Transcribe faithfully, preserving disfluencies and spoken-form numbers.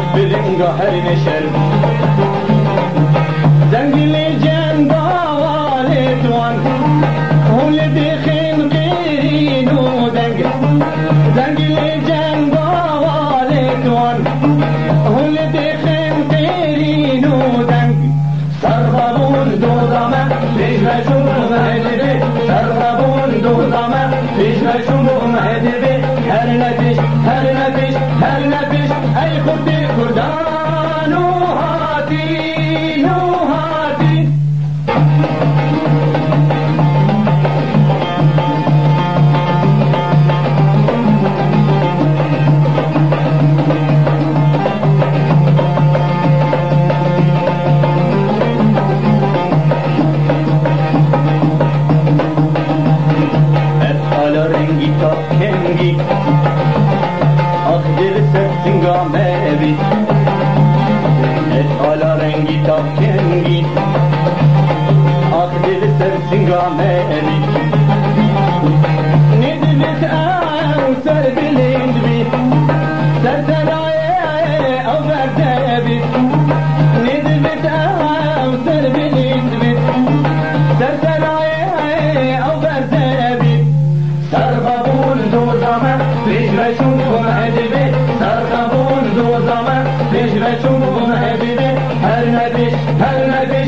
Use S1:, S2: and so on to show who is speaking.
S1: بلنگا هر نشر زنگلی جنبال دوان هول بخین غیرین و دنگ زنگلی جنبال دوان هول بخین غیرین و دنگ سرغبون دوزامه پیش بشون مهدبه سرغبون دوزامه پیش بشون مهدبه هر نفش هر نفش هر نفش ای خود کردان و هاتی نو هاتی رنگی تا کنگی آخ دل سرسنگا میبی حالا رنگی تا کنگی آخ دل سرسنگا میبی ندبت او سر بلند بی سر سرای او برده بی ندبت او سر بلند بی سر سرای او برده بی سرغبون دوزامه پیش بشون مهدبه سرغبون دوزامه پیش بشون مهدبه هر نبیش هر نبیش